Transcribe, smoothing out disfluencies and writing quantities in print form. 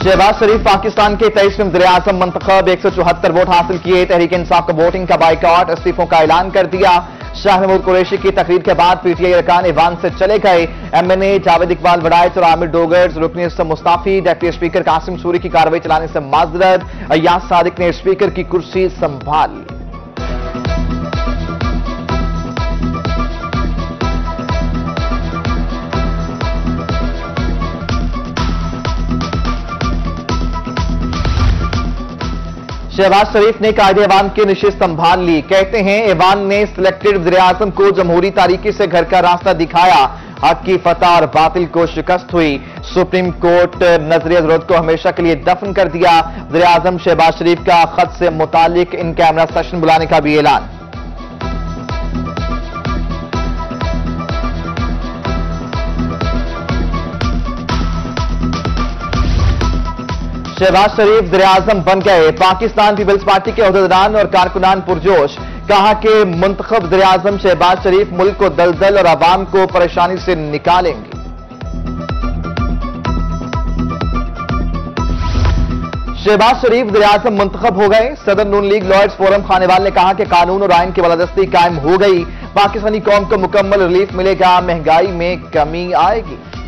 शहबाज शरीफ पाकिस्तान के 23वें वज़ीर-ए-आज़म मंतखब 174 वोट हासिल किए। तहरीक इंसाफ का वोटिंग का बाइकआउट, इस्तीफों का ऐलान कर दिया। शाह महमूद कुरैशी की तकरीर के बाद पीटीआई अरकान ईवान से चले गए। एमएनए जावेद इकबाल वड़ाइच और आमिर डोगर्स रुकनी से मुस्ताफी। डिप्टी स्पीकर कासिम सूरी की कार्रवाई चलाने से माजरत। अय्याज सादिक ने स्पीकर की कुर्सी संभाल ली। शहबाज शरीफ ने कायदे ऐवान की नशिस्त संभाल ली। कहते हैं ऐवान ने सिलेक्टेड वज़ीर-ए-आज़म को जमहूरी तारीकी से घर का रास्ता दिखाया। हक की फतह और बातिल को शिकस्त हुई। सुप्रीम कोर्ट नजरिया जरूरत को हमेशा के लिए दफन कर दिया। वज़ीर-ए-आज़म शहबाज शरीफ का खत से मुतालिक इन कैमरा सेशन बुलाने का भी ऐलान। शहबाज शरीफ वज़ीर-ए-आज़म बन गए। पाकिस्तान पीपल्स पार्टी के ओहदेदारान और कारकुनान पुरजोश। कहा कि मुंतखब वज़ीर-ए-आज़म शहबाज शरीफ मुल्क को दलदल और आवाम को परेशानी से निकालेंगे। शहबाज शरीफ वज़ीर-ए-आज़म मुंतखब हो गए। सदर Noon league lawyers forum Khanewal ने कहा कि कानून और आइन की बालादस्ती कायम हो गई। पाकिस्तानी कौम को मुकम्मल रिलीफ मिलेगा, महंगाई में कमी आएगी।